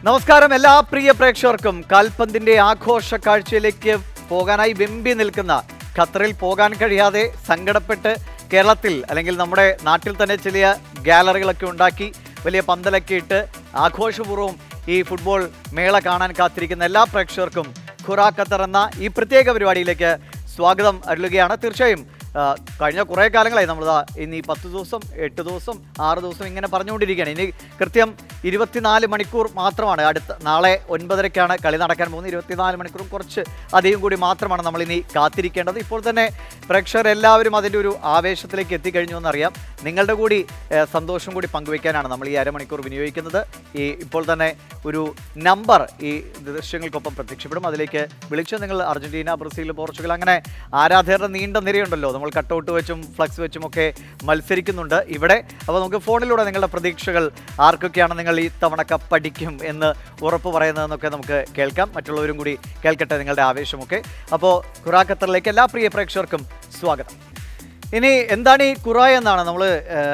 നമസ്കാരം എല്ലാ പ്രിയ പ്രേക്ഷകർക്കും കാൽപന്തിന്റെ ആഘോഷ കാഴ്ചയിലേക്ക് പോകാനായി വെമ്പി നിൽക്കുന്ന ഖത്തറിൽ പോകാൻ കഴിയാതെ സങ്കടപ്പെട്ട് കേരളത്തിൽ അല്ലെങ്കിൽ നമ്മുടെ നാട്ടിൽ തന്നെ ചില ഗാലറികളൊക്കെ ഉണ്ടാക്കി വലിയ പന്തലൊക്കെ ഇട്ട് ആഘോഷപൂർവ്വം ഈ ഫുട്ബോൾ മേള കാണാൻ കാത്തിരിക്കുന്ന എല്ലാ പ്രേക്ഷകർക്കും ഖുറ ഖത്തർ എന്ന ഈ പ്രത്യേക പരിപാടിയിലേക്ക് സ്വാഗതം അരുളുകയാണ്. തീർച്ചയായും കഴിഞ്ഞ കുറേ കാലങ്ങളായി നമ്മൾ ഇനി 10 ദിവസം 8 ദിവസം 6 ദിവസം ഇങ്ങനെ പറഞ്ഞുകൊണ്ടിരിക്കുകയാണ്. ഇനി കൃത്യം 24 മണിക്കൂർ മാത്രമാണ്. നാളെ 9:30-ക്കാണ് കളി നടക്കാൻ പോകുന്നത്. 24 മണിക്കൂറും കുറച്ച് അധികം കൂടി മാത്രമാണ് നമ്മളിനി കാത്തിരിക്കേണ്ടത്. ഇപ്പോൾ തന്നെ പ്രേക്ഷകർ എല്ലാവരും അതിൻ്റെ ഒരു ആവേശത്തിലേക്ക് എത്തിക്കഴിഞ്ഞു എന്നറിയാം. നിങ്ങളുടെ കൂടി സന്തോഷം കൂടി പങ്കുവയ്ക്കാനാണ് നമ്മൾ ഈ അരമണിക്കൂർ വിനിയോഗിക്കുന്നത്. ഇപ്പോൾ തന്നെ ഒരു നമ്പർ ഈ ദൃശ്യങ്ങൾക്കൊപ്പം പ്രത്യക്ഷപ്പെടും. അതിലേക്ക് വിളിച്ച് നിങ്ങൾ അർജന്റീന, ബ്രസീൽ, പോർച്ചുഗൽ അങ്ങനെ ആരാധകരുടെ നീണ്ട നിരയുണ്ടല്ലോ. നമ്മൾ കട്ടൗട്ട് വെച്ചും ഫ്ലക്സ് വെച്ചും ഒക്കെ മത്സരിക്കുന്നുണ്ട് ഇവിടെ. അപ്പോൾ നമുക്ക് ഫോണിലൂടെ നിങ്ങളുടെ പ്രതീക്ഷകൾ ആർക്കൊക്കെയാണ് നിങ്ങൾ ഈ തവണ കപ്പടിക്കും എന്ന് ഉറപ്പ് പറയുന്നതെന്നൊക്കെ നമുക്ക് കേൾക്കാം. മറ്റുള്ളവരും കൂടി കേൾക്കട്ടെ നിങ്ങളുടെ ആവേശമൊക്കെ. അപ്പോൾ ഖുറ ഖത്തറിലേക്ക് എല്ലാ പ്രിയ പ്രേക്ഷകർക്കും സ്വാഗതം. ഇനി എന്താണ് ഈ ഖുറ എന്നാണ് നമ്മൾ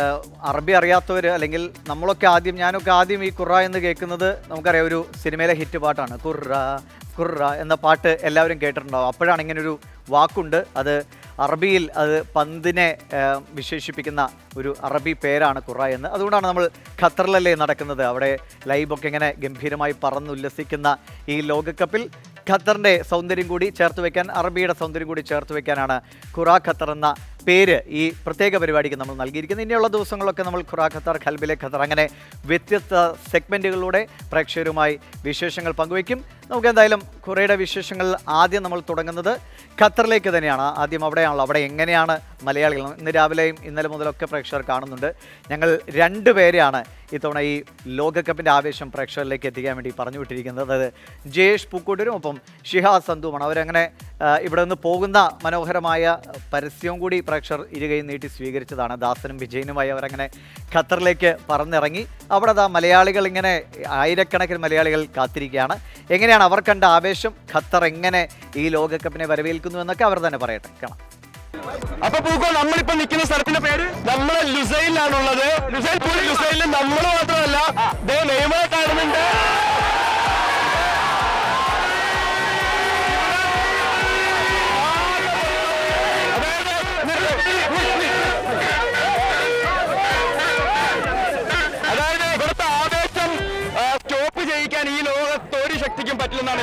അറബി അറിയാത്തവർ അല്ലെങ്കിൽ ഞാനൊക്കെ ആദ്യം ഈ ഖുറ എന്ന് കേൾക്കുന്നത് നമുക്കറിയാം ഒരു സിനിമയിലെ ഹിറ്റ് പാട്ടാണ്. ഖുറ ഖുറ എന്ന പാട്ട് എല്ലാവരും കേട്ടിട്ടുണ്ടാവും. അപ്പോഴാണ് ഇങ്ങനൊരു വാക്കുണ്ട്. അത് അറബിയിൽ അത് പന്തിനെ വിശേഷിപ്പിക്കുന്ന ഒരു അറബി പേരാണ് ഖുറ എന്ന്. അതുകൊണ്ടാണ് നമ്മൾ ഖത്തറിലല്ലേ നടക്കുന്നത്. അവിടെ ലൈവൊക്കെ ഇങ്ങനെ ഗംഭീരമായി പറന്നുല്ലസിക്കുന്ന ഈ ലോകകപ്പിൽ ഖത്തറിൻ്റെ സൗന്ദര്യം കൂടി ചേർത്ത് വയ്ക്കാൻ, അറബിയുടെ സൗന്ദര്യം കൂടി ചേർത്ത് വയ്ക്കാനാണ് ഖുറ ഖത്തർ എന്ന പേര് ഈ പ്രത്യേക പരിപാടിക്ക് നമ്മൾ നൽകിയിരിക്കുന്നത്. ഇനിയുള്ള ദിവസങ്ങളൊക്കെ നമ്മൾ ഖുറ ഖത്തർ, ഖൽബിലെ ഖത്തർ അങ്ങനെ വ്യത്യസ്ത സെഗ്മെൻറ്റുകളിലൂടെ പ്രേക്ഷകരുമായി വിശേഷങ്ങൾ പങ്കുവയ്ക്കും. നമുക്ക് എന്തായാലും ഖുറയുടെ വിശേഷങ്ങൾ ആദ്യം നമ്മൾ തുടങ്ങുന്നത് ഖത്തറിലേക്ക് തന്നെയാണ്. ആദ്യം അവിടെയാണല്ലോ. അവിടെ എങ്ങനെയാണ് മലയാളികൾ ഇന്ന് രാവിലെയും ഇന്നലെ മുതലൊക്കെ പ്രേക്ഷകർ കാണുന്നുണ്ട്. ഞങ്ങൾ 2 പേരെയാണ് ഇത്തവണ ഈ ലോകകപ്പിൻ്റെ ആവേശം പ്രേക്ഷകരിലേക്ക് എത്തിക്കാൻ വേണ്ടി പറഞ്ഞു വിട്ടിരിക്കുന്നത്. അതായത് ജയേഷ് പൂക്കോട്ടൂരും ഒപ്പം ഷിഹാസ് സന്തുമാണ്. അവരങ്ങനെ ഇവിടെ നിന്ന് പോകുന്ന മനോഹരമായ പരസ്യവും കൂടി പ്രേക്ഷകർ ഇരുകൈ നീട്ടി സ്വീകരിച്ചതാണ്. ദാസനും വിജയനുമായി അവരങ്ങനെ ഖത്തറിലേക്ക് പറന്നിറങ്ങി. അവിടെ മലയാളികൾ ഇങ്ങനെ ആയിരക്കണക്കിന് മലയാളികൾ കാത്തിരിക്കുകയാണ്. എങ്ങനെയാണ് അവർ കണ്ട ആവേശം, ഖത്തർ എങ്ങനെ ഈ ലോകകപ്പിനെ വരവേൽക്കുന്നു എന്നൊക്കെ അവർ തന്നെ പറയട്ടെ. കാണാം. അപ്പൊ പൂക്കോ, നമ്മളിപ്പോ നിൽക്കുന്ന സ്ഥലത്തിന്റെ പേര് നമ്മളെ ലുസൈലിലാണുള്ളത്. ലുസൈലിൽ നമ്മൾ മാത്രമല്ല നെയ്മറെ കാണുന്നുണ്ട്. അതായത് ഇവിടുത്തെ ആവേശം സ്റ്റോപ്പ് ചെയ്യിക്കാൻ ഈ ലോകത്ത് ഒരു ശക്തിക്കും പറ്റില്ലെന്നാണ്.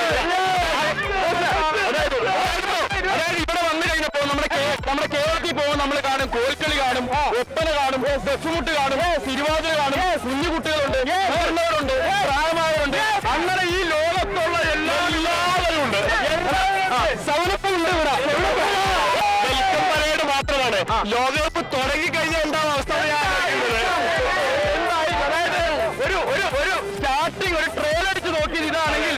നമ്മുടെ കേരളത്തിൽ പോകുമ്പോൾ നമ്മൾ കാണും കോൽക്കളി കാണും, ഒപ്പന കാണും, ദഫ്മുട്ട് കാണും, തിരുവാതിര കാണും, കുഞ്ഞുകുട്ടികളുണ്ട്, മുതിർന്നവരുണ്ട്, പ്രായമായവരുണ്ട്. അങ്ങനെ ഈ ലോകത്തുള്ള എല്ലാവരും ഉണ്ട്. സൗനപ്പുണ്ട് ഇവിടെ. വെൽക്കം പരേഡ് മാത്രമാണ്. ലോകകപ്പ് തുടങ്ങിക്കഴിഞ്ഞാൽ ഉണ്ടാവും അവസ്ഥ. ഒരു സ്റ്റാർട്ടിങ് ഒരു ട്രെയിൽ അടിച്ച് നോക്കിയത് ഇതാണെങ്കിൽ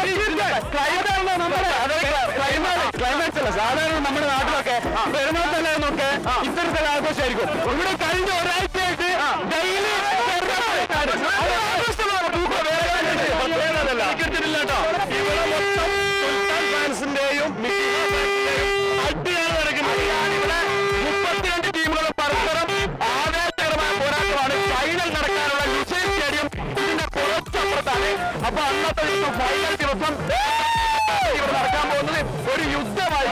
ക്ലൈമാക്സ് അല്ല. സാധാരണ നമ്മുടെ നാട്ടിലൊക്കെ പെരുന്നാൾ തന്നെ നോക്കെ ഇത്തരത്തിലുള്ള ആഘോഷമായിരിക്കും. ഇവിടെ കഴിഞ്ഞ ഒരാഴ്ചയായിട്ട് ഡെയിലി ഇവിടെ മൊത്തം സുൽത്താൻ ഫാൻസിന്റെയും അടിയാണ് നടക്കുന്നത്. ഇവിടെ 32 ടീമുകളും പരസ്പരം ആവേശകരമായ പോരാട്ടമാണ്. ഫൈനൽ നടക്കാനുള്ള ലുസൈൽ സ്റ്റേഡിയം ഇതിന്റെ കുറച്ചപ്പുറത്താണ്. അപ്പൊ അന്നത്തെ ഫൈനൽ ദിവസം ഇവിടെ നടക്കാൻ പോകുന്നത് ഒരു യുദ്ധമായി.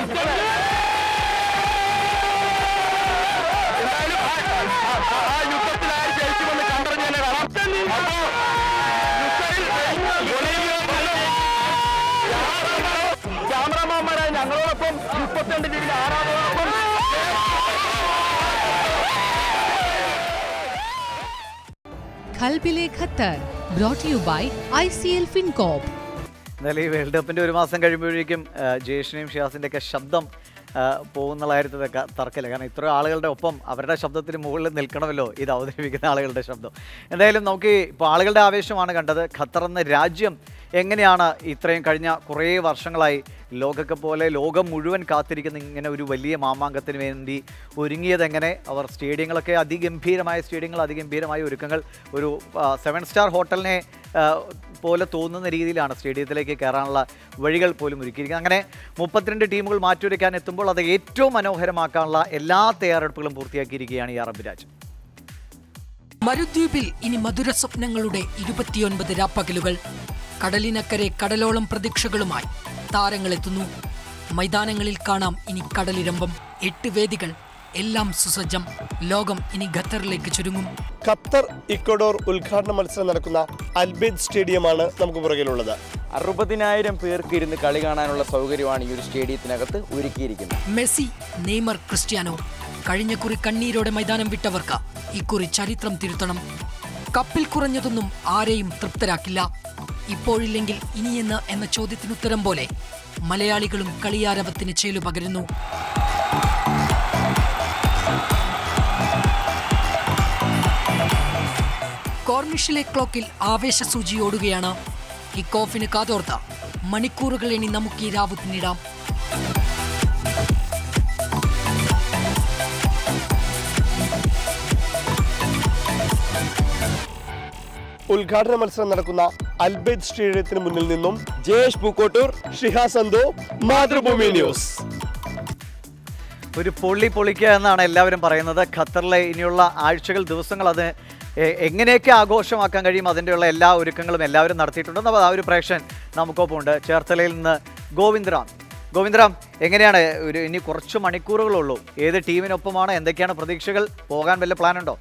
എന്തായാലും ആ യുദ്ധത്തിൽ ആര് ജയിക്കുമെന്ന് കണ്ടറിഞ്ഞ് തന്നെ കാണാം. അപ്പോ ക്യാമറമാന്മാരായ ഞങ്ങളോടൊപ്പം 32 ടീമിൽ 6-ാമതോടൊപ്പം ഖൽബിലെ Qatar brought to you by ICL FinCorp. എന്തായാലും ഈ വേൾഡ് കപ്പിൻ്റെ ഒരു മാസം കഴിയുമ്പോഴേക്കും ജയേഷിനെയും ഷിയാസിൻ്റെയൊക്കെ ശബ്ദം പോകുന്ന കാര്യത്തിലൊക്കെ തർക്കമില്ല. കാരണം ഇത്ര ആളുകളുടെ ഒപ്പം അവരുടെ ശബ്ദത്തിന് മുകളിൽ നിൽക്കണമല്ലോ ഇത് അവതരിപ്പിക്കുന്ന ആളുകളുടെ ശബ്ദം. എന്തായാലും നമുക്ക് ഇപ്പോൾ ആളുകളുടെ ആവേശമാണ് കണ്ടത്. ഖത്തർ എന്ന രാജ്യം എങ്ങനെയാണ് ഇത്രയും കഴിഞ്ഞ കുറേ വർഷങ്ങളായി ലോകകപ്പ് പോലെ ലോകം മുഴുവൻ കാത്തിരിക്കുന്ന ഇങ്ങനെ ഒരു വലിയ മാമാങ്കത്തിന് വേണ്ടി ഒരുങ്ങിയതെങ്ങനെ. അവർ സ്റ്റേഡിയങ്ങളൊക്കെ അതിഗംഭീരമായ സ്റ്റേഡിയങ്ങൾ, അതിഗംഭീരമായ ഒരുക്കങ്ങൾ. ഒരു 7 സ്റ്റാർ ഹോട്ടലിനെ പോലെ തോന്നുന്ന രീതിയിലാണ് സ്റ്റേഡിയത്തിലേക്ക് കയറാനുള്ള വഴികൾ പോലും ഒരുക്കിയിരിക്കുന്നത്. അങ്ങനെ 32 ടീമുകൾ മാറ്റുരയ്ക്കാൻ എത്തുമ്പോൾ അത് ഏറ്റവും മനോഹരമാക്കാനുള്ള എല്ലാ തയ്യാറെടുപ്പുകളും പൂർത്തിയാക്കിയിരിക്കുകയാണ് ഈ അറബ് രാജ്യം. മരുദ്വീപിൽ ഇനി മധുര സ്വപ്നങ്ങളുടെ 29 രാപ്പകലുകൾ. കടലിനക്കരെ കടലോളം പ്രതീക്ഷകളുമായി താരങ്ങളെത്തുന്നു. മൈതാനങ്ങളിൽ കാണാം ഇനി കടലിരമ്പം. 8 വേദികൾ, എല്ലാം സുസജ്ജം. ലോകം ഇനി ഖത്തറിലേക്ക് ചുരുങ്ങും. ഖത്തർ ഇക്വഡോർ ഉദ്ഘാടന മത്സരം നടക്കുന്ന അൽബൈദ് സ്റ്റേഡിയമാണ് നമുക്ക് പുറകിലുള്ളത്. 60,000 പേർക്ക് ഇരുന്ന് കളി കാണാനുള്ള സൗകര്യമാണ് ഈ ഒരു സ്റ്റേഡിയത്തിനകത്ത് ഒരുക്കിയിരിക്കുന്നത്. മെസ്സി, നെയ്മർ, ക്രിസ്ത്യാനോ കഴിഞ്ഞ കുറി കണ്ണീരോടെ മൈതാനം വിട്ടവർക്ക് ഇക്കുറി ചരിത്രം തിരുത്തണം. കപ്പിൽ കുറഞ്ഞതൊന്നും ആരെയും തൃപ്തരാക്കില്ല. ഇപ്പോഴില്ലെങ്കിൽ ഇനിയെന്ന് എന്ന ചോദ്യത്തിനുത്തരം പോലെ മലയാളികളും കളിയാരവത്തിന് ചേലു പകരുന്നു. കോർണിഷിലെ ക്ലോക്കിൽ ആവേശസൂചി ഓടുകയാണ്. കിക്ക് ഓഫിന് കാതോർത്ത മണിക്കൂറുകൾ ഇനി നമുക്ക് ഈ രാവ് പിന്നിടാം. ഉദ്ഘാടന മത്സരം നടക്കുന്ന അൽബൈദ് സ്റ്റേഡിയത്തിന് മുന്നിൽ നിന്നും ജയേഷ് പൂക്കോട്ടൂർ, ഷിഹാസ് സന്ധു, മാതൃഭൂമി ന്യൂസ്. ഒരു പൊളിക്കുക എന്നാണ് എല്ലാവരും പറയുന്നത്. ഖത്തറിലെ ഇനിയുള്ള ആഴ്ചകൾ, ദിവസങ്ങൾ അത് എങ്ങനെയൊക്കെ ആഘോഷമാക്കാൻ കഴിയും അതിൻ്റെയുള്ള എല്ലാ ഒരുക്കങ്ങളും എല്ലാവരും നടത്തിയിട്ടുണ്ടെന്ന് ആ ഒരു പ്രേക്ഷകൻ നമുക്കൊപ്പമുണ്ട്. ചേർത്തലയിൽ നിന്ന് ഗോവിന്ദറാം, എങ്ങനെയാണ് ഇനി കുറച്ച് മണിക്കൂറുകളുള്ളൂ, ഏത് ടീമിനൊപ്പമാണ്, എന്തൊക്കെയാണ് പ്രതീക്ഷകൾ, പോകാൻ വല്ല പ്ലാനുണ്ടോ?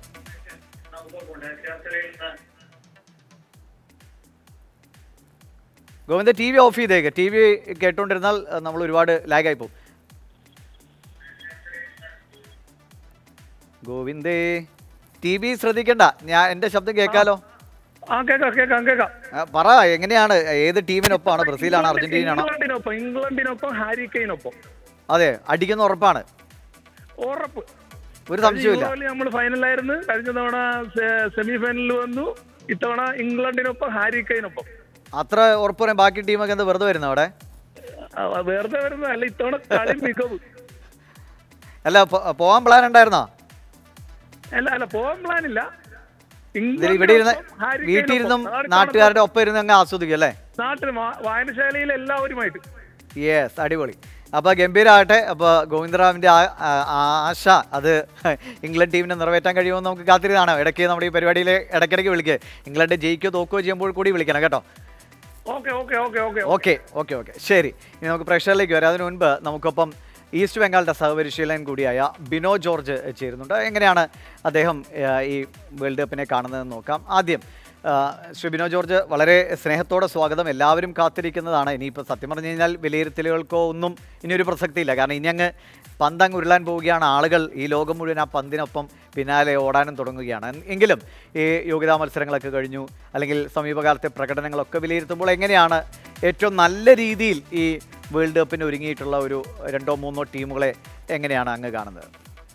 ഗോവിന്ദ, ടി വി ഓഫ് ചെയ്തേക്ക്. ടി വി കേട്ടുകൊണ്ടിരുന്നാൽ നമ്മൾ ഒരുപാട് ലാഗായി പോകും. ഗോവിന്ദേ, ടി വി ശ്രദ്ധിക്കണ്ട, എൻ്റെ ശബ്ദം കേൾക്കാലോ? പറ, എങ്ങനെയാണ്, ഏത് ടീമിനൊപ്പമാണ്? ബ്രസീലാണോ അർജന്റീനയാണോ? ഇംഗ്ലണ്ടിനൊപ്പം ഹാരി കെയ്നൊപ്പം. അതെ, അടിക്കുന്ന ഉറപ്പാണ്? ഉറപ്പ്, ഒരു സംശയമില്ല. നമ്മൾ ഫൈനലായിരുന്നു, കഴിഞ്ഞ തവണ സെമി ഫൈനലിൽ വന്നു, ഇത്തവണ ഇംഗ്ലണ്ടിനൊപ്പം ഹാരി കെയ്നൊപ്പം. അത്ര ഉറപ്പ് പറയാൻ ബാക്കി ടീമൊക്കെ എന്താ വെറുതെ വരുന്നത് അവിടെ? വെറുതെ വരുന്നതല്ല, ഇത്തവണ കളി മികവ്. അല്ല, പോവാൻ പ്ലാൻ ഉണ്ടായിരുന്നോ? അല്ല, പോവാൻ പ്ലാൻ ഇല്ല. ഇവിടെ ഇരുന്ന് വീട്ടിലിരുന്നും നാട്ടുകാരുടെ ഒപ്പം ഇരുന്ന് അങ്ങ് ആസ്വദിക്കും അല്ലേ? നാട്ടിൽ വായനശാലയിൽ എല്ലാവരുമായിട്ട്. യെസ്, അടിപൊളി. അപ്പോൾ ഗംഭീരമാകട്ടെ. അപ്പോൾ ഗോവിന്ദറാവിൻ്റെ ആശ അത് ഇംഗ്ലണ്ട് ടീമിനെ നിറവേറ്റാൻ കഴിയുമെന്ന് നമുക്ക് കാത്തിരുന്നാണ്. ഇടയ്ക്ക് നമ്മുടെ ഈ പരിപാടിയിൽ ഇടയ്ക്കിടയ്ക്ക് വിളിക്കുക. ഇംഗ്ലണ്ട് ജയിക്കുകയോ തോക്കുകയോ ചെയ്യുമ്പോൾ കൂടി വിളിക്കണം കേട്ടോ. ഓക്കെ, ശരി. ഇനി നമുക്ക് പ്രേക്ഷകരിലേക്ക് വരാം. അതിനു മുൻപ് നമുക്കൊപ്പം ഈസ്റ്റ് ബംഗാളിൻ്റെ സഹപരിശീലകൻ കൂടിയായ ബിനോ ജോർജ് ചേരുന്നുണ്ട്. എങ്ങനെയാണ് അദ്ദേഹം ഈ വേൾഡ് കപ്പിനെ കാണുന്നതെന്ന് നോക്കാം. ആദ്യം ശ്രീ ബിനോ ജോർജ്, വളരെ സ്നേഹത്തോടെ സ്വാഗതം. എല്ലാവരും കാത്തിരിക്കുന്നതാണ്. ഇനിയിപ്പോൾ സത്യം പറഞ്ഞു കഴിഞ്ഞാൽ വിലയിരുത്തലുകൾക്കോ ഒന്നും ഇനിയൊരു പ്രസക്തിയില്ല. കാരണം ഇനി അങ്ങ് പന്തങ്ങ് ഉരുളാൻ പോവുകയാണ്. ആളുകൾ ഈ ലോകം മുഴുവൻ ആ പന്തിനൊപ്പം പിന്നാലെ ഓടാനും തുടങ്ങുകയാണ്. എങ്കിലും ഈ യോഗ്യതാ മത്സരങ്ങളൊക്കെ കഴിഞ്ഞു, അല്ലെങ്കിൽ സമീപകാലത്തെ പ്രകടനങ്ങളൊക്കെ വിലയിരുത്തുമ്പോൾ എങ്ങനെയാണ് ഏറ്റവും നല്ല രീതിയിൽ ഈ വേൾഡ് കപ്പിന് ഒരുങ്ങിയിട്ടുള്ള ഒരു 2-3 ടീമുകളെ എങ്ങനെയാണ് അങ്ങ് കാണുന്നത്?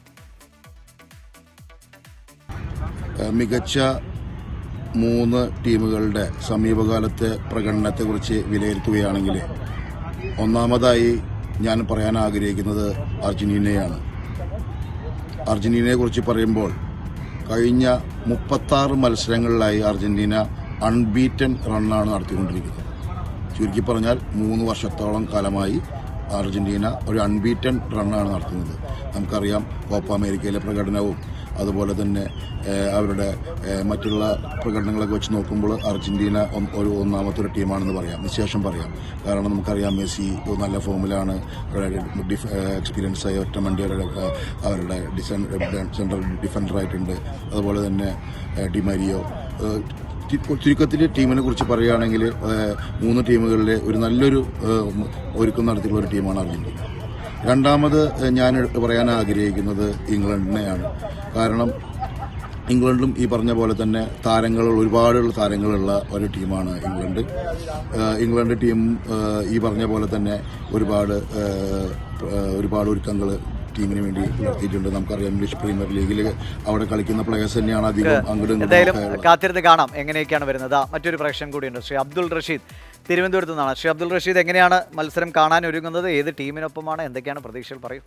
മികച്ച 3 ടീമുകളുടെ സമീപകാലത്തെ പ്രകടനത്തെക്കുറിച്ച് വിലയിരുത്തുകയാണെങ്കിൽ ഒന്നാമതായി ഞാൻ പറയാൻ ആഗ്രഹിക്കുന്നത് അർജന്റീനയാണ്. അർജന്റീനയെക്കുറിച്ച് പറയുമ്പോൾ കഴിഞ്ഞ 36 മത്സരങ്ങളിലായി അർജന്റീന അൺബീറ്റൻ റണ്ണാണ് നടത്തിക്കൊണ്ടിരിക്കുന്നത്. ചുരുക്കി പറഞ്ഞാൽ 3 വർഷത്തോളം കാലമായി അർജന്റീന ഒരു അൺബീറ്റൻ റണ്ണാണ് നടത്തുന്നത്. നമുക്കറിയാം, കോപ്പ അമേരിക്കയിലെ പ്രകടനവും അതുപോലെ തന്നെ അവരുടെ മറ്റുള്ള പ്രകടനങ്ങളൊക്കെ വെച്ച് നോക്കുമ്പോൾ അർജന്റീന ഒരു ഒന്നാമത്തെ ഒരു ടീമാണെന്ന് പറയാം, നിശേഷം പറയാം. കാരണം നമുക്കറിയാം, മെസ്സി നല്ല ഫോമിലാണ്, എക്സ്പീരിയൻസ് ആയ ഒറ്റമണ്ടി അവരുടെ സെൻട്രൽ ഡിഫൻഡറായിട്ടുണ്ട്. അതുപോലെ തന്നെ ഡിമരിയോ. ചുരുക്കത്തിൽ ടീമിനെ കുറിച്ച് പറയുകയാണെങ്കിൽ 3 ടീമുകളിലെ ഒരു നല്ലൊരു ഒരുക്കം നടത്തിയുള്ള ഒരു ടീമാണ് അർജന്റീന. രണ്ടാമത് ഞാൻ പറയാൻ ആഗ്രഹിക്കുന്നത് ഇംഗ്ലണ്ടിനെയാണ്. കാരണം ഇംഗ്ലണ്ടും ഈ പറഞ്ഞ പോലെ തന്നെ ഒരുപാട് താരങ്ങളുള്ള ഒരു ടീമാണ് ഇംഗ്ലണ്ട്. ഇംഗ്ലണ്ട് ടീം ഈ പറഞ്ഞ പോലെ തന്നെ ഒരുപാട് ഒരുക്കങ്ങൾ ടീമിന് വേണ്ടി നടത്തിയിട്ടുണ്ട്. നമുക്കറിയാം, ഇംഗ്ലീഷ് പ്രീമിയർ ലീഗിൽ അവിടെ കളിക്കുന്ന പ്ലേയേഴ്സ് തന്നെയാണ് അധികം. എന്തായാലും കാത്തിരുന്ന് കാണാം എങ്ങനെയൊക്കെയാണ് വരുന്നത്. മറ്റൊരു പ്രേക്ഷകൻ കൂടിയുണ്ട്, ശ്രീ അബ്ദുൾ റഷീദ്, തിരുവനന്തപുരത്ത് നിന്നാണ്. ശ്രീ അബ്ദുൾ റഷീദ്, എങ്ങനെയാണ് മത്സരം കാണാൻ ഒരുങ്ങുന്നത്? ഏത് ടീമിനൊപ്പമാണ്? എന്തൊക്കെയാണ് പ്രതീക്ഷകൾ? പറയൂ.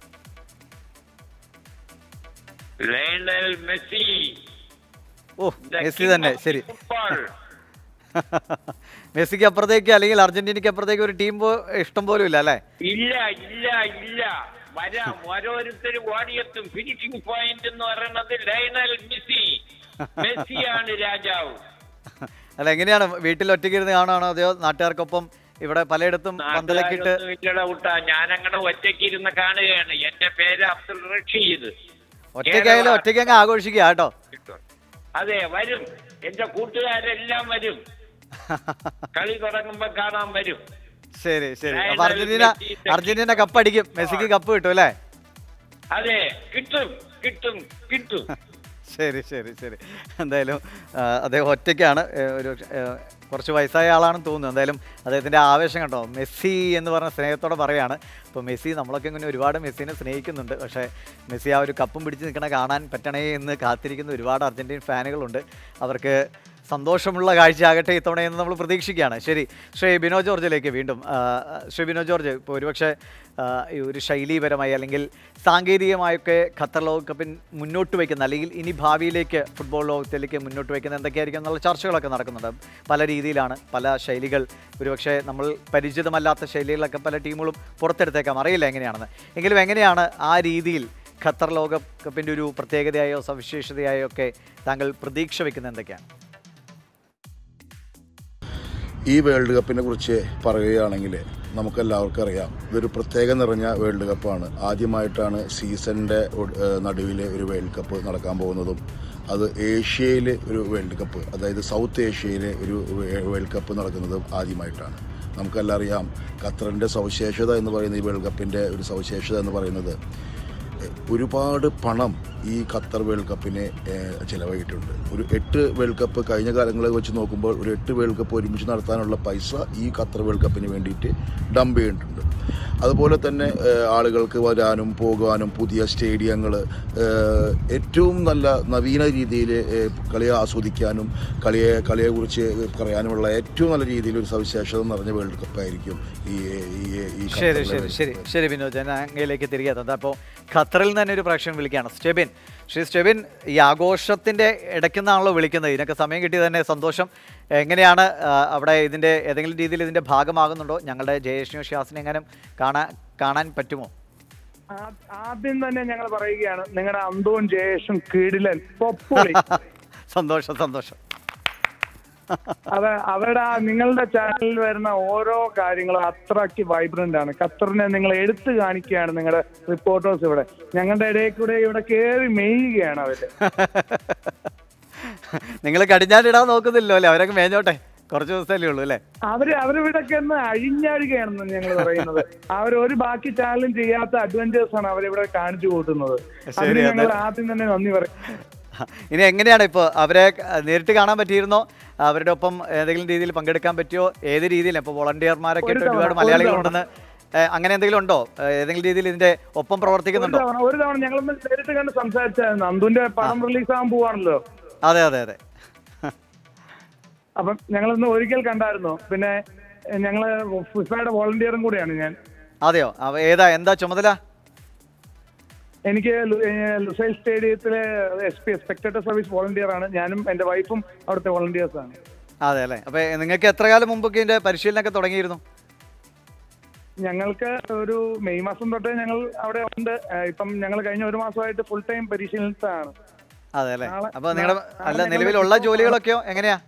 മെസ്സി തന്നെ, ശരി. മെസ്സിക്ക് അപ്പുറത്തേക്ക് അല്ലെങ്കിൽ അർജന്റീനയ്ക്ക് അപ്പുറത്തേക്ക് ഒരു ടീം ഇഷ്ടം പോലും ഇല്ല അല്ലേ? ഇല്ല. വരാം, ഓരോരുത്തരും ഓടിയെത്തും. ഫിനിഷിംഗ് പോയിന്റ് എന്ന് പറയുന്നത് ലയണൽ മെസ്സി. മെസ്സിയാണ് രാജാവ്. അല്ല, എങ്ങനെയാണ് വീട്ടിൽ ഒറ്റയ്ക്ക് ഇരുന്ന് കാണുകയാണോ അതെയോ നാട്ടുകാർക്കൊപ്പം ഇവിടെ പലയിടത്തും പന്തലക്കിട്ട്? ഞാൻ അങ്ങനെ ഒറ്റയ്ക്ക് ഇരുന്ന് കാണുകയാണ്. എന്റെ പേര് അബ്ദുൾ റഷീദ്. ഒറ്റയ്ക്കായാലും ഒറ്റയ്ക്ക് അങ്ങ് ആഘോഷിക്കുക കേട്ടോ. അതെ, വരും. എന്റെ കൂട്ടുകാരെല്ലാം വരും. കളി തുടങ്ങുമ്പോ കാണാൻ വരും. ശരി ശരി. അപ്പൊ അർജന്റീന കപ്പടിക്കും, മെസ്സിക്ക് കപ്പ് കിട്ടും അല്ലേ? അതെ, കിട്ടും കിട്ടും കിട്ടും. ശരി ശരി ശരി. എന്തായാലും അദ്ദേഹം ഒറ്റയ്ക്കാണ്, ഒരു കുറച്ച് വയസ്സായ ആളാണെന്ന് തോന്നുന്നു. എന്തായാലും അദ്ദേഹത്തിൻ്റെ ആവേശം കണ്ടോ, മെസ്സി എന്ന് പറഞ്ഞ സ്നേഹത്തോടെ പറയാണ്. അപ്പോൾ മെസ്സി, നമ്മളൊക്കെ ഇങ്ങനെ ഒരുപാട് മെസ്സിനെ സ്നേഹിക്കുന്നുണ്ട്. പക്ഷേ മെസ്സി ആ ഒരു കപ്പും പിടിച്ച് നിൽക്കണ കാണാൻ പറ്റണേ എന്ന് കാത്തിരിക്കുന്ന ഒരുപാട് അർജന്റീൻ ഫാനുകളുണ്ട്. അവർക്ക് സന്തോഷമുള്ള കാഴ്ചയാകട്ടെ ഇത്തവണയെന്ന് നമ്മൾ പ്രതീക്ഷിക്കുകയാണ്. ശരി, ശ്രീ ബിനോ ജോർജിലേക്ക് വീണ്ടും. ശ്രീ ബിനോ ജോർജ്, ഇപ്പോൾ ഒരുപക്ഷെ ഈ ഒരു ശൈലീപരമായി അല്ലെങ്കിൽ സാങ്കേതികമായൊക്കെ ഖത്തർ ലോകകപ്പിൻ മുന്നോട്ട് വയ്ക്കുന്ന, അല്ലെങ്കിൽ ഇനി ഭാവിയിലേക്ക് ഫുട്ബോൾ ലോകത്തിലേക്ക് മുന്നോട്ട് വയ്ക്കുന്ന എന്തൊക്കെയായിരിക്കും എന്നുള്ള ചർച്ചകളൊക്കെ നടക്കുന്നുണ്ട്. പല രീതിയിലാണ്, പല ശൈലികൾ, ഒരുപക്ഷെ നമ്മൾ പരിചിതമല്ലാത്ത ശൈലികളൊക്കെ പല ടീമുകളും പുറത്തെടുത്തേക്കാം, അറിയില്ല എങ്ങനെയാണെന്ന്. എങ്കിലും എങ്ങനെയാണ് ആ രീതിയിൽ ഖത്തർ ലോകകപ്പിൻ്റെ ഒരു പ്രത്യേകതയായോ സവിശേഷതയായോ ഒക്കെ താങ്കൾ പ്രതീക്ഷ വയ്ക്കുന്നത് എന്തൊക്കെയാണ്? ഈ വേൾഡ് കപ്പിനെ കുറിച്ച് പറയുകയാണെങ്കിൽ നമുക്കെല്ലാവർക്കും അറിയാം, ഇതൊരു പ്രത്യേകം നിറഞ്ഞ വേൾഡ് കപ്പാണ്. ആദ്യമായിട്ടാണ് സീസണിൻ്റെ നടുവിലെ ഒരു വേൾഡ് കപ്പ് നടക്കാൻ പോകുന്നതും അത് ഏഷ്യയിലെ ഒരു വേൾഡ് കപ്പ്, അതായത് സൗത്ത് ഏഷ്യയിലെ ഒരു വേൾഡ് കപ്പ് നടക്കുന്നതും ആദ്യമായിട്ടാണ്. നമുക്കെല്ലാം അറിയാം, ഖത്തറിൻ്റെ സവിശേഷത എന്ന് പറയുന്നത്, ഈ വേൾഡ് കപ്പിൻ്റെ ഒരു സവിശേഷത എന്ന് പറയുന്നത്, ഒരുപാട് പണം ഈ ഖത്തർ വേൾഡ് കപ്പിന് ചിലവായിട്ടുണ്ട്. ഒരു 8 വേൾഡ് കപ്പ് കഴിഞ്ഞ കാലങ്ങളെ വെച്ച് നോക്കുമ്പോൾ ഒരു 8 വേൾഡ് കപ്പ് ഒരുമിച്ച് നടത്താനുള്ള പൈസ ഈ ഖത്തർ വേൾഡ് കപ്പിന് വേണ്ടിയിട്ട് ഡംപ് ചെയ്തിട്ടുണ്ട്. അതുപോലെ തന്നെ ആളുകൾക്ക് വരാനും പോകാനും പുതിയ സ്റ്റേഡിയങ്ങൾ, ഏറ്റവും നല്ല നവീന രീതിയിൽ കളിയെ ആസ്വദിക്കാനും കളിയെക്കുറിച്ച് പറയാനുമുള്ള ഏറ്റവും നല്ല രീതിയിൽ ഒരു സവിശേഷത നിറഞ്ഞ വേൾഡ് കപ്പായിരിക്കും ഈ ശരി ശരി ശരി ശരി ബിനോദ്, ഞാൻ അങ്ങയിലേക്ക് തിരികെ എത്താം. അപ്പോൾ ഖത്തറിൽ നിന്ന് തന്നെ ഒരു പ്രേക്ഷകൻ വിളിക്കുകയാണ്, സ്റ്റെബിൻ. ശ്രീ സ്റ്റെബിൻ, ഈ ആഘോഷത്തിൻ്റെ ഇടയ്ക്കുന്നാണല്ലോ വിളിക്കുന്നത്, ഇതിനൊക്കെ സമയം കിട്ടി തന്നെ സന്തോഷം. എങ്ങനെയാണ് അവിടെ ഇതിൻ്റെ ഏതെങ്കിലും രീതിയിൽ ഇതിൻ്റെ ഭാഗമാകുന്നുണ്ടോ? ഞങ്ങളുടെ ജയേഷ്ണു ഷിയാസിനെ എങ്ങനെ കാണാൻ പറ്റുമോ? ആദ്യം തന്നെ ഞങ്ങൾ പറയുകയാണ്, നിങ്ങളുടെ അന്തവും ജയേഷും കീടിലൻ സന്തോഷം സന്തോഷം. അതെ, അവരുടെ നിങ്ങളുടെ ചാനലിൽ വരുന്ന ഓരോ കാര്യങ്ങളും അത്രയ്ക്ക് വൈബ്രന്റ് ആണ്. ഖത്തറിനെ നിങ്ങൾ എടുത്തു കാണിക്കുകയാണ് നിങ്ങളുടെ റിപ്പോർട്ടേഴ്സ്. ഇവിടെ ഞങ്ങളുടെ ഇടയിൽ കൂടെ ഇവിടെ കയറി മേയുകയാണ് അവര്. നിങ്ങൾ കടിഞ്ഞാടിടാൻ നോക്കുന്നില്ലോ അല്ലേ? അവരൊക്കെ മേഞ്ഞോട്ടെ, കുറച്ച് ദിവസമല്ലേ ഉള്ളൂ അല്ലേ? അവരിവിടൊക്കെ ഒന്ന് അഴിഞ്ഞാടുകയാണെന്ന് ഞങ്ങൾ പറയുന്നത്. ഒരു ബാക്കി ചാനലും ചെയ്യാത്ത അഡ്വഞ്ചേഴ്സ് ആണ് അവരിവിടെ കാണിച്ചു കൂട്ടുന്നത്. അതിന് ഞങ്ങൾ ആദ്യം തന്നെ നന്ദി പറയും. ഇനി എങ്ങനെയാണ് ഇപ്പോൾ അവരെ നേരിട്ട് കാണാൻ പറ്റിയിരുന്നോ? അവരുടെ ഒപ്പം ഏതെങ്കിലും രീതിയിൽ പങ്കെടുക്കാൻ പറ്റിയോ? ഏത് രീതിയിലാണ് ഇപ്പോൾ വോളണ്ടിയർമാരൊക്കെ ഒരുപാട് മലയാളികളുണ്ടെന്ന്, അങ്ങനെ എന്തെങ്കിലും ഉണ്ടോ? ഏതെങ്കിലും രീതിയിൽ ഇതിന്റെ ഒപ്പം പ്രവർത്തിക്കുന്നുണ്ടോ? ഒരു തവണ ഞങ്ങൾ നേരിട്ട് കണ്ട് സംസാരിച്ചായിരുന്നു. അന്തുന്റെ പടം റിലീസ് ആകാൻ പോവാണല്ലോ. അതെ അതെ അതെ. അപ്പം ഞങ്ങളൊന്ന് ഒരിക്കൽ കണ്ടായിരുന്നു. പിന്നെ ഞങ്ങള് ഫിഫയുടെ വോളണ്ടിയറും കൂടെയാണ് ഞാൻ. അതെയോ? എന്താ ചുമതല? എനിക്ക് ലുസൈൽ സ്റ്റേഡിയത്തിലെ SP സ്പെക്ടേറ്റർ സർവീസ് വോളണ്ടിയർ ആണ്. ഞാനും എന്റെ വൈഫും അവിടുത്തെ വോളണ്ടിയേഴ്സ് ആണ്. അതെ അല്ലേ? അപ്പൊ നിങ്ങൾക്ക് എത്ര കാലം മുമ്പൊക്കെ ഇതിന്റെ പരിശീലനമൊക്കെ തുടങ്ങിയിരുന്നു? ഞങ്ങൾക്ക് ഒരു മെയ് മാസം തൊട്ടേ ഞങ്ങൾ അവിടെ ഉണ്ട്. ഇപ്പം ഞങ്ങൾ കഴിഞ്ഞ ഒരു മാസമായിട്ട് ഫുൾ ടൈം പരിശീലനത്തിലാണ്. അതെ അല്ലേ? അപ്പൊ നിങ്ങളുടെ നിലവിലുള്ള ജോലികളൊക്കെയോ എങ്ങനെയാ?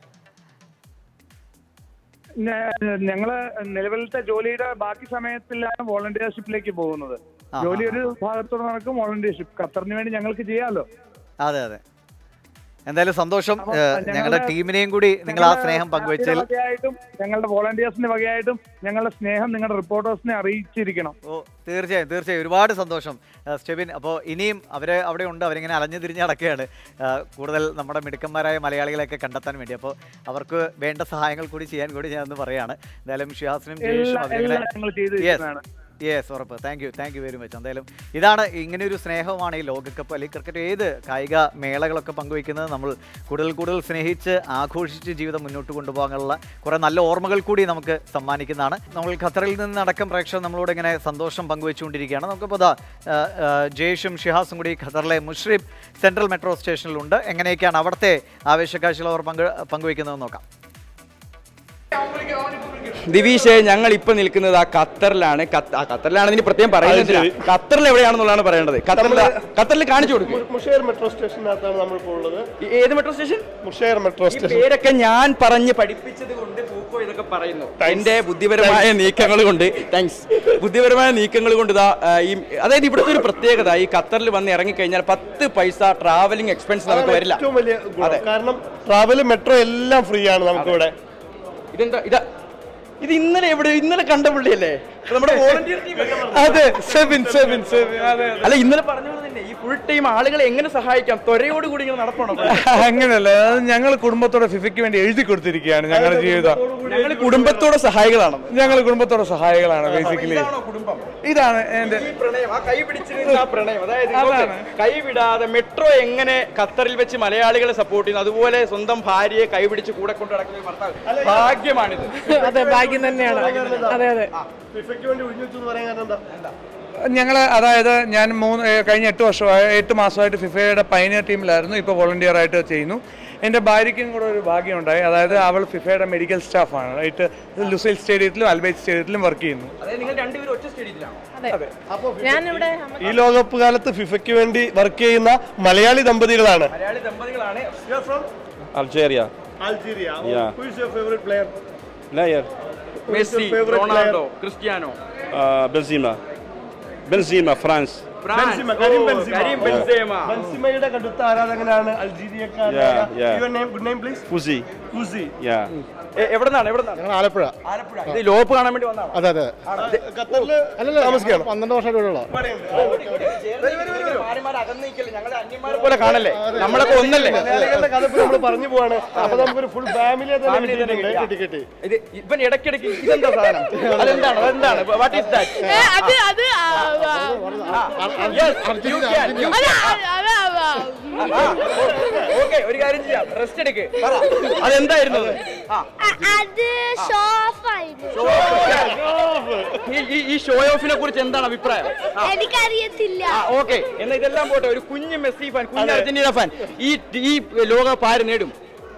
ഞങ്ങള് നിലവിലത്തെ ജോലിയുടെ ബാക്കി സമയത്തിലാണ് വോളണ്ടിയർഷിപ്പിലേക്ക് പോകുന്നത്. ജോലി ഒരു ഭാഗത്തോടെ നടക്കും, വോളണ്ടിയർഷിപ്പ് ഖത്തറിന് വേണ്ടി ഞങ്ങൾക്ക് ചെയ്യാമല്ലോ. അതെ അതെ. എന്തായാലും സന്തോഷം. ഞങ്ങളുടെ ടീമിനെയും കൂടി നിങ്ങൾ ആ സ്നേഹം പങ്കുവെച്ചതിൽ ഞങ്ങളുടെ വോളണ്ടിയേഴ്സിന്റെ വകയായിട്ടും ഞങ്ങളുടെ സ്നേഹം നിങ്ങളുടെ റിപ്പോർട്ടേഴ്സിനെ അറിയിച്ചിരിക്കണം. തീർച്ചയായും തീർച്ചയായും. ഒരുപാട് സന്തോഷം സ്റ്റെബിൻ. അപ്പോൾ ഇനിയും അവിടെ ഉണ്ട്, അവരിങ്ങനെ അലഞ്ഞു തിരിഞ്ഞ് നടക്കുകയാണ് കൂടുതൽ നമ്മുടെ മിടുക്കന്മാരായ മലയാളികളെയൊക്കെ കണ്ടെത്താൻ വേണ്ടി. അപ്പോൾ അവർക്ക് വേണ്ട സഹായങ്ങൾ കൂടി ചെയ്യാൻ കൂടി ഞാനൊന്ന് പറയുകയാണ്. എന്തായാലും ഷിഹാസിനും ജയേഷും യെസ്, ഉറപ്പ്. Thank you very much. എന്തായാലും ഇതാണ്, ഇങ്ങനെയൊരു സ്നേഹമാണ് ഈ ലോകകപ്പ് അല്ലെങ്കിൽ ക്രിക്കറ്റ് ഏത് കായിക മേളകളൊക്കെ പങ്കുവയ്ക്കുന്നത്. നമ്മൾ കൂടുതൽ സ്നേഹിച്ച് ആഘോഷിച്ച് ജീവിതം മുന്നോട്ട് കൊണ്ടുപോകാനുള്ള കുറേ നല്ല ഓർമ്മകൾ കൂടി നമുക്ക് സമ്മാനിക്കുന്നതാണ്. നമ്മൾ ഖത്തറിൽ നിന്ന് അടക്കം പ്രേക്ഷകർ നമ്മളോട് ഇങ്ങനെ സന്തോഷം പങ്കുവെച്ചുകൊണ്ടിരിക്കുകയാണ്. നമുക്കിപ്പോൾ ജയേഷും ഷിഹാസും കൂടി ഖത്തറിലെ മുഷ്രിഫ് സെൻട്രൽ മെട്രോ സ്റ്റേഷനിലുണ്ട്. എങ്ങനെയൊക്കെയാണ് അവിടുത്തെ ആവേശക്കാഴ്ചകൾ അവർ പങ്കുവയ്ക്കുന്നതെന്ന് നോക്കാം. ദിവിഷേ ഞങ്ങൾ ഇപ്പൊ നിൽക്കുന്നത് ആ ഖത്തറിലാണ്. ഖത്തറിലാണ് ഇനി പ്രത്യേകം പറയുന്നില്ല. ഖത്തറിൽ എവിടെയാണെന്നുള്ളതാണ് പറയേണ്ടത്. ഖത്തറിൽ കാണിച്ചു കൊടുക്കും. മുഷേർ മെട്രോ സ്റ്റേഷനകത്താണ് നമ്മൾ ഇപ്പോൾ ഉള്ളത്. ഏത് metro station? Msheireb metro station. പേരൊക്കെ ഞാൻ പറഞ്ഞ് പഠിപ്പിച്ചത് കൊണ്ട് പൂക്കോ ഇതൊക്കെ പറയുന്നു. എന്റെ ബുദ്ധിപരമായ നീക്കങ്ങൾ കൊണ്ട് ബുദ്ധിപരമായ നീക്കങ്ങൾ കൊണ്ട് അതായത് ഇവിടുത്തെ ഒരു പ്രത്യേകത, ഈ ഖത്തറിൽ വന്ന് ഇറങ്ങിക്കഴിഞ്ഞാൽ 10 പൈസ ട്രാവലിംഗ് എക്സ്പെൻസ് നമുക്ക് വരില്ല. ഏറ്റവും വലിയ കാരണം ട്രാവൽ മെട്രോ എല്ലാം ഫ്രീ ആണ് നമുക്ക് ഇവിടെ. ഇത് ഇന്നലെ കണ്ട പുള്ളിയല്ലേ നമ്മുടെ വോളണ്ടിയർ ടീം? അതെ, അല്ല ഇന്നലെ പറഞ്ഞോളൂ തന്നെ ഈ ഫുൾ ടൈം ആളുകളെ എങ്ങനെ സഹായിക്കാം, ത്വരയോടുകൂടി ഇങ്ങനെ നടക്കണം. അങ്ങനെയല്ല, ഞങ്ങൾ കുടുംബത്തോടെ ഫിഫയ്ക്ക് വേണ്ടി എഴുതി കൊടുത്തിരിക്കുകയാണ് ഞങ്ങളുടെ ജീവിതം. ഞങ്ങൾ കുടുംബത്തോടെ സഹായികളാണ്. ബേസിക്കലി ഇതാണ് എന്റെ പ്രണയം, ആ കൈ പിടിച്ചിരുന്ന പ്രണയം. അതായത് കൈവിടാതെ മെട്രോ എങ്ങനെ ഖത്തറിൽ വെച്ച് മലയാളികളെ സപ്പോർട്ട് ചെയ്യുന്നു, അതുപോലെ സ്വന്തം ഭാര്യയെ കൈപിടിച്ച് കൂടെ കൊണ്ട് നടക്കുന്ന ഭർത്താവ് ഭാഗ്യമാണിത്. അതെ, ഭാഗ്യം തന്നെയാണ്. അതെ അതെ. അതായത് ഞാൻ കഴിഞ്ഞ 8 മാസമായിട്ട് ഫിഫയുടെ പൈനിയർ ടീമിലായിരുന്നു. ഇപ്പോൾ വോളണ്ടിയർ ആയിട്ട് ചെയ്യുന്നു. എൻ്റെ ഭാര്യയ്ക്കും കൂടെ ഒരു ഭാഗ്യമുണ്ടായി. അതായത് അവൾ ഫിഫയുടെ മെഡിക്കൽ സ്റ്റാഫാണ്. ലുസൈൽ സ്റ്റേഡിയത്തിലും അൽബൈറ്റ് സ്റ്റേഡിയത്തിലും വർക്ക് ചെയ്യുന്നു. ഈ ലോകകപ്പ് കാലത്ത് ഫിഫയ്ക്ക് വേണ്ടി വർക്ക് ചെയ്യുന്ന മലയാളി ദമ്പതികളാണ്. Algeria. Yeah. Who is your favorite player? Messi, Ronaldo, Cristiano? Benzema, France. Karim Benzema. ബെൻസിമയുടെ കടുത്ത ആരാധകനാണ് അൾജീരിയക്കാരനായ. Your name, good name please? Fuzi. Yeah. എവിടെന്നാണ്? Alappuzha. ഇത് ലോകകപ്പ് കാണാൻ വേണ്ടി വന്നതാണ്. അതെ. ഖത്തറിൽ താമസിക്കുകയാണ്. 12 വർഷമായിട്ട് ഇവിടെ ഉള്ള. പോലെ കാണല്ലേ, നമ്മളൊക്കെ ഒന്നല്ലേ. മലയാളികളുടെ കഥ നമ്മൾ പറഞ്ഞു പോവാണ്. അപ്പൊ നമുക്കൊരു ഫുൾ ഫാമിലിയെ തന്നെ കിട്ടി. ഇത് ഇവൻ ഇടയ്ക്കിടയ്ക്ക് ഇതെന്താ സാധനം? അതെന്താണ്? What is that? ഓക്കെ, ഒരു കാര്യം ചെയ്യാം, റെസ്റ്റ് എടുക്ക്. അതെന്തായിരുന്നു? ഈ ഷോ ഓഫിനെ കുറിച്ച് എന്താണ് അഭിപ്രായം? എനിക്കറിയത്തില്ല. ഓക്കെ, എന്നാ ഇതെല്ലാം പോട്ടെ. ഒരു കുഞ്ഞ് മെസ്സി ഫാൻ, കുഞ്ഞ് അർജന്റീന ഫാൻ ഈ ലോകകപ്പ് ആര് നേടും?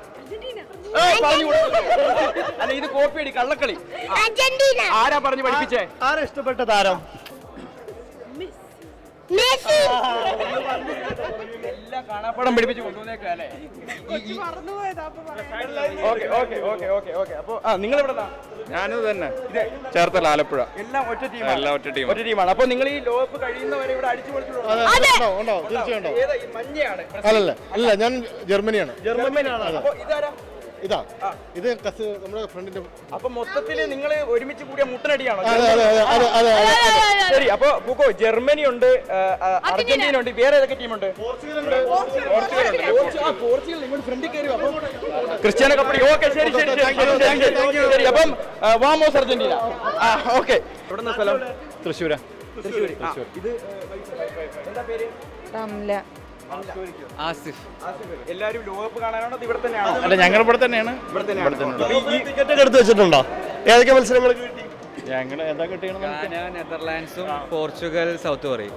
അല്ല, ഇത് കോപ്പിയടി, കള്ളക്കളി. ആരാ പറഞ്ഞു പഠിപ്പിച്ചേ? ആരാ ഇഷ്ടപ്പെട്ട താരം? എല്ലാം കാണാപ്പാടം പഠിപ്പിച്ച് കൊണ്ടുവന്നേക്കല്ലേ. അപ്പൊ നിങ്ങൾ എവിടെ? ഞാനിത് തന്നെ, ചേർത്തല, ആലപ്പുഴ. എല്ലാം ഒറ്റ ടീമാണ്. അപ്പൊ നിങ്ങൾ ഈ ലോകകപ്പ് കഴിയുന്നവരെ ഇവിടെ അടിച്ചു പൊളിച്ചിട്ടുണ്ടോ? മഞ്ഞയാണ്. അല്ല, ഞാൻ ജർമ്മനിയാണ്. അപ്പൊ ഇതാരാ? ഇത് നമ്മുടെ ഫ്രണ്ടിന്റെ. അപ്പൊ മൊത്തത്തില് നിങ്ങൾ ഒരുമിച്ച് കൂടിയ മുട്ടനടിയാണോ? ശരി. അപ്പൊ പൂക്കോ, ജർമ്മനി ഉണ്ട്, അർജന്റീന ഉണ്ട്, വേറെ ഏതൊക്കെ ടീമുണ്ട്? പോർച്ചുഗൽ ഇങ്ങോട്ട് ഫ്രണ്ടിൽ കയറി. അപ്പൊ ക്രിസ്ത്യാനോ കപ്പടി. ഓക്കെ, ശരി. അപ്പം വാമോസ് അർജന്റീന. ഓക്കെ. എവിടെന്ന സ്ഥലം? തൃശ്ശൂര്. ഇത് എന്താ പേര്? ആസിഫ്. എല്ലാരും ലോകകപ്പ് കാണാനാണോ? ഇവിടെ തന്നെയാണോ? അല്ല, ഞങ്ങൾ ഇവിടെ തന്നെയാണ്. ടിക്കറ്റ് ഒക്കെ എടുത്ത് വെച്ചിട്ടുണ്ടോ? ഏതൊക്കെ മത്സരങ്ങൾക്ക് കിട്ടി? ഞങ്ങൾ എന്താ കിട്ടിയത്? നെതർലാൻഡ്സും പോർച്ചുഗൽ, സൗത്ത് കൊറിയയും.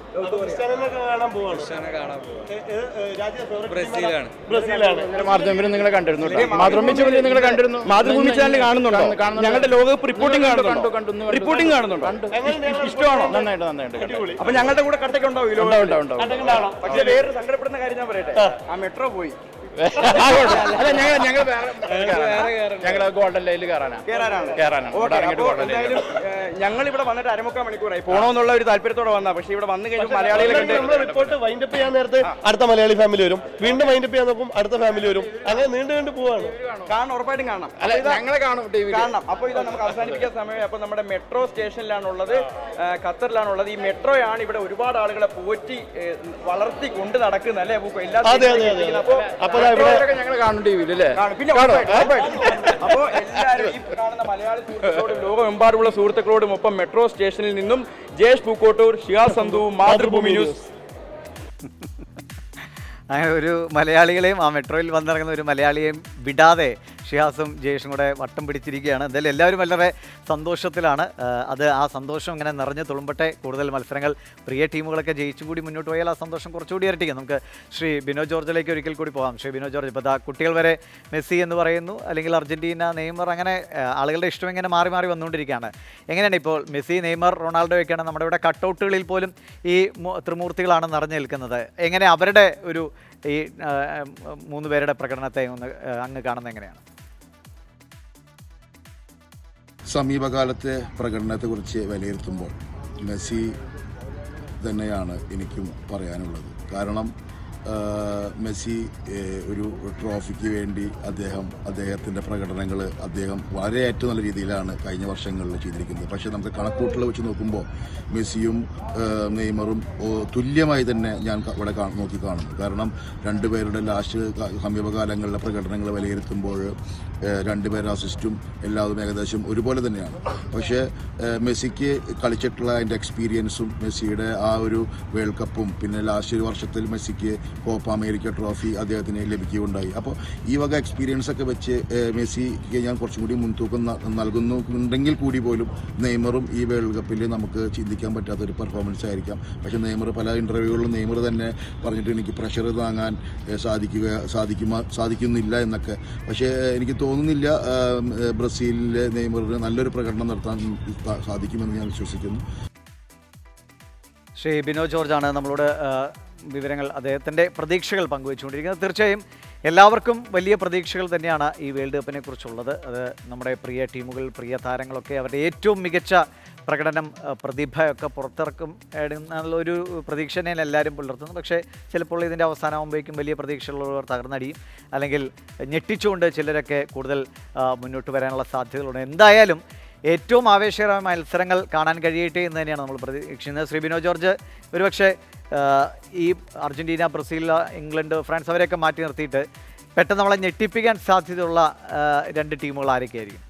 ബ്രസീലാണ്. നിങ്ങളെ കണ്ടിരുന്നു. മാതൃഭൂമി ചാനൽ കാണുന്നുണ്ടോ? ഞങ്ങളുടെ ലോകകപ്പ് റിപ്പോർട്ടിംഗ് കാണുന്നുണ്ടോ? ഇഷ്ടമാണോ? നന്നായിട്ട്. അപ്പൊ ഞങ്ങളുടെ കൂടെ കട്ടയ്ക്ക് ഉണ്ടാവില്ലോ? പക്ഷേ വേറൊരു സങ്കടപ്പെടുന്ന കാര്യം ഞാൻ പറയട്ടെ, ആ മെട്രോ പോയി. ഞങ്ങൾ ഗോൾഡൻ ലൈനിൽ ഞങ്ങൾ ഇവിടെ വന്നിട്ട് 1/4 മണിക്കൂറായി. പോണോന്നുള്ള ഒരു താല്പര്യത്തോടെ വന്നാ, പക്ഷെ ഇവിടെ വന്നു കഴിഞ്ഞാൽ മലയാളികളെ റിപ്പോർട്ട് വൈൻഡപ്പ് ചെയ്യാൻ നേരത്തെ അടുത്ത മലയാളി ഫാമിലി വരും, വീണ്ടും വൈൻഡപ്പ് ചെയ്യാൻ നോക്കും, അടുത്ത ഫാമിലി വരും, അങ്ങനെ നീണ്ടു പോവാണ്. കാണണം, ഉറപ്പായിട്ടും കാണണം. ഞങ്ങളെ കാണണം. അപ്പൊ ഇതാ നമുക്ക് അവസാനിപ്പിക്കാൻ സമയം. അപ്പൊ നമ്മുടെ മെട്രോ സ്റ്റേഷനിലാണുള്ളത്, ഖത്തറിലാണുള്ളത്. ഈ മെട്രോയാണ് ഇവിടെ ഒരുപാട് ആളുകളെ പോറ്റി വളർത്തി കൊണ്ട് നടക്കുന്നത്, അല്ലേ? അപ്പൊ ഞങ്ങൾ കാണും ടിവിയിലല്ലേ? അപ്പോ എല്ലാവരും ഈ കാണുന്ന മലയാളി സുഹൃത്തുക്കളോടും ലോകമെമ്പാടുമുള്ള സുഹൃത്തുക്കളോടും ഒപ്പം മെട്രോ സ്റ്റേഷനിൽ നിന്നും ജയേഷ് പൂക്കോട്ടൂർ, ഷിഹാസ് സന്ധു, മാതൃഭൂമി ന്യൂസ്. അങ്ങനെ ഒരു മലയാളികളെയും, ആ മെട്രോയിൽ വന്നിറങ്ങുന്ന ഒരു മലയാളിയെയും വിടാതെ ഷിഹാസും ജയേഷും കൂടെ വട്ടം പിടിച്ചിരിക്കുകയാണ്. എന്തായാലും എല്ലാവരും വളരെ സന്തോഷത്തിലാണ്. അത് ആ സന്തോഷം ഇങ്ങനെ നിറഞ്ഞു തുളുമ്പട്ടെ. കൂടുതൽ മത്സരങ്ങൾ പ്രിയ ടീമുകളൊക്കെ ജയിച്ചും കൂടി മുന്നോട്ട് പോയാൽ ആ സന്തോഷം കുറച്ചുകൂടി ഇരട്ടിക്കും. നമുക്ക് ശ്രീ ബിനോ ജോർജിലേക്ക് ഒരിക്കൽ കൂടി പോകാം. ശ്രീ ബിനോ ജോർജ്, ഇപ്പോൾ കുട്ടികൾ വരെ മെസ്സി എന്ന് പറയുന്നു, അല്ലെങ്കിൽ അർജന്റീന, നെയ്മർ, അങ്ങനെ ആളുകളുടെ ഇഷ്ടം ഇങ്ങനെ മാറി മാറി വന്നുകൊണ്ടിരിക്കുകയാണ്. എങ്ങനെയാണ് ഇപ്പോൾ മെസ്സി, നെയ്മർ, റൊണാൾഡോയൊക്കെയാണ് നമ്മുടെ ഇവിടെ കട്ടൗട്ടുകളിൽ പോലും ഈ ത്രിമൂർത്തികളാണ് നിറഞ്ഞു നിൽക്കുന്നത്. എങ്ങനെ അവരുടെ ഒരു ഈ 3 പേരുടെ പ്രകടനത്തെ ഒന്ന് അങ്ങ് കാണുന്നത് എങ്ങനെയാണ്? സമീപകാലത്തെ പ്രകടനത്തെക്കുറിച്ച് വിലയിരുത്തുമ്പോൾ മെസ്സി തന്നെയാണ് എനിക്കും പറയാനുള്ളത്. കാരണം മെസ്സി ഒരു ട്രോഫിക്ക് വേണ്ടി അദ്ദേഹത്തിൻ്റെ പ്രകടനങ്ങൾ വളരെ ഏറ്റവും നല്ല രീതിയിലാണ് കഴിഞ്ഞ വർഷങ്ങളിൽ ചെയ്തിരിക്കുന്നത്. പക്ഷേ നമുക്ക് കണക്കൂട്ടൽ വെച്ച് നോക്കുമ്പോൾ മെസ്സിയും നെയ്മറും തുല്യമായി തന്നെ ഞാൻ ഇവിടെ നോക്കി കാണുന്നു. കാരണം രണ്ടുപേരുടെ ലാസ്റ്റ് സമീപകാലങ്ങളിലെ പ്രകടനങ്ങൾ വിലയിരുത്തുമ്പോൾ രണ്ടുപേരുടെ അസിസ്റ്റും എല്ലാതും ഏകദേശം ഒരുപോലെ തന്നെയാണ്. പക്ഷേ മെസ്സിക്ക് കളിച്ചിട്ടുള്ള അതിൻ്റെ എക്സ്പീരിയൻസും മെസ്സിയുടെ ആ ഒരു വേൾഡ് കപ്പും പിന്നെ ലാസ്റ്റ് ഒരു വർഷത്തിൽ മെസ്സിക്ക് കോപ്പ അമേരിക്ക ട്രോഫി അദ്ദേഹത്തിന് ലഭിക്കുകയുണ്ടായി. അപ്പോൾ ഈ വക എക്സ്പീരിയൻസ് ഒക്കെ വെച്ച് മെസ്സിക്ക് ഞാൻ കുറച്ചും കൂടി മുൻതൂക്കം നൽകുന്നുണ്ടെങ്കിൽ കൂടി പോലും നെയ്മറും ഈ വേൾഡ് കപ്പിൽ നമുക്ക് ചിന്തിക്കാൻ പറ്റാത്തൊരു പെർഫോമൻസ് ആയിരിക്കാം. പക്ഷേ നെയ്മർ പല ഇൻ്റർവ്യൂകളിലും നെയ്മർ തന്നെ പറഞ്ഞിട്ട് എനിക്ക് പ്രഷർ താങ്ങാൻ സാധിക്കുന്നില്ല എന്നൊക്കെ. പക്ഷേ എനിക്ക് തോന്നുന്നില്ല ബ്രസീലിലെ നെയ്മറിന് നല്ലൊരു പ്രകടനം നടത്താൻ സാധിക്കുമെന്ന് ഞാൻ വിശ്വസിക്കുന്നു. ശ്രീ ബിനോ ജോർജാണ് നമ്മളോട് വിവരങ്ങൾ, അദ്ദേഹത്തിൻ്റെ പ്രതീക്ഷകൾ പങ്കുവെച്ചുകൊണ്ടിരിക്കുന്നത്. തീർച്ചയായും എല്ലാവർക്കും വലിയ പ്രതീക്ഷകൾ തന്നെയാണ് ഈ വേൾഡ് കപ്പിനെ കുറിച്ചുള്ളത്. അത് നമ്മുടെ പ്രിയ ടീമുകൾ, പ്രിയ താരങ്ങളൊക്കെ അവരുടെ ഏറ്റവും മികച്ച പ്രകടനം, പ്രതിഭയൊക്കെ പുറത്തിറക്കും എന്നുള്ളൊരു പ്രതീക്ഷ തന്നെയാണ് എല്ലാവരും പുലർത്തുന്നത്. പക്ഷേ ചിലപ്പോൾ ഇതിൻ്റെ അവസാനമാകുമ്പോഴേക്കും വലിയ പ്രതീക്ഷകളുള്ളവർ തകർന്നടിയും, അല്ലെങ്കിൽ ഞെട്ടിച്ചുകൊണ്ട് ചിലരൊക്കെ കൂടുതൽ മുന്നോട്ട് വരാനുള്ള സാധ്യതകളുണ്ട്. എന്തായാലും ഏറ്റവും ആവേശകരമായ മത്സരങ്ങൾ കാണാൻ കഴിയട്ടെ എന്ന് തന്നെയാണ് നമ്മൾ പ്രതീക്ഷിക്കുന്നത്. ശ്രീ ബിനോ ജോർജ്, ഒരുപക്ഷെ ഈ അർജന്റീന, ബ്രസീൽ, ഇംഗ്ലണ്ട്, ഫ്രാൻസ് അവരെയൊക്കെ മാറ്റി നിർത്തിയിട്ട് പെട്ടെന്ന് നമ്മളെ ഞെട്ടിപ്പിക്കാൻ സാധ്യതയുള്ള 2 ടീമുകൾ ആരൊക്കെയായിരിക്കും?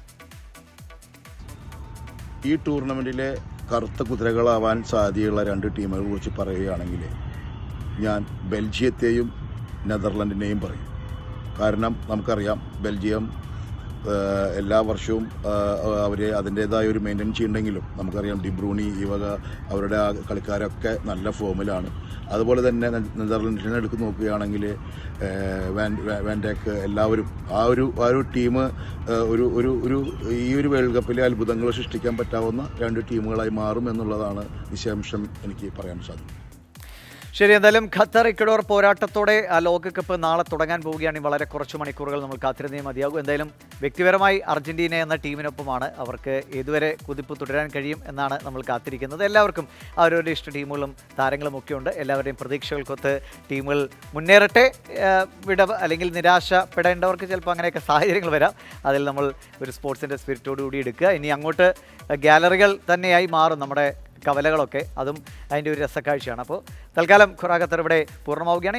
ഈ ടൂർണമെൻറ്റിലെ കറുത്ത കുതിരകളാവാൻ സാധ്യതയുള്ള 2 ടീമുകളെ കുറിച്ച് പറയുകയാണെങ്കിൽ ഞാൻ ബെൽജിയത്തെയും നെതർലൻഡിനെയും പറയും. കാരണം നമുക്കറിയാം ബെൽജിയം എല്ലാ വർഷവും അവർ അതിൻ്റേതായ ഒരു മെയിൻറ്റെയിൻ ചെയ്യുന്നുണ്ടെങ്കിലും നമുക്കറിയാം ഡിബ്രൂണി ഈ വക അവരുടെ ആ കളിക്കാരൊക്കെ നല്ല ഫോമിലാണ്. അതുപോലെ തന്നെ നെതർലൻഡ്സിനെ എടുത്ത് നോക്കുകയാണെങ്കിൽ വാൻഡേക്ക് എല്ലാവരും ആ ഒരു ടീം ഈ ഒരു വേൾഡ് കപ്പിലെ അത്ഭുതങ്ങൾ സൃഷ്ടിക്കാൻ പറ്റാവുന്ന 2 ടീമുകളായി മാറും എന്നുള്ളതാണ് നിസ്സംശയം എനിക്ക് പറയാൻ സാധിക്കും. ശരി, എന്തായാലും ഖത്തർ ഇക്വഡോർ പോരാട്ടത്തോടെ ആ ലോകകപ്പ് നാളെ തുടങ്ങാൻ പോവുകയാണ്. വളരെ കുറച്ച് മണിക്കൂറുകൾ നമ്മൾ കാത്തിരുന്നേ മതിയാകും. എന്തായാലും വ്യക്തിപരമായി അർജന്റീന എന്ന ടീമിനൊപ്പമാണ്. അവർക്ക് ഏതുവരെ കുതിപ്പ് തുടരാൻ കഴിയും എന്നാണ് നമ്മൾ കാത്തിരിക്കുന്നത്. എല്ലാവർക്കും അവരവരുടെ ഇഷ്ട ടീമുകളും താരങ്ങളും ഒക്കെ ഉണ്ട്. എല്ലാവരുടെയും പ്രതീക്ഷകൾക്കൊത്ത് ടീമുകൾ മുന്നേറട്ടെ. അല്ലെങ്കിൽ നിരാശപ്പെടേണ്ടവർക്ക് ചിലപ്പോൾ അങ്ങനെയൊക്കെ സാഹചര്യങ്ങൾ വരാം. അതിൽ നമ്മൾ ഒരു സ്പോർട്സിൻ്റെ സ്പിരിറ്റോടുകൂടി എടുക്കുക. ഇനി അങ്ങോട്ട് ഗാലറികൾ തന്നെയായി മാറും നമ്മുടെ കവലകളൊക്കെ. അതും അതിൻ്റെ ഒരു രസക്കാഴ്ചയാണ്. അപ്പോൾ തൽക്കാലം ഖത്തർ ഇവിടെ പൂർണ്ണമാവുകയാണ്.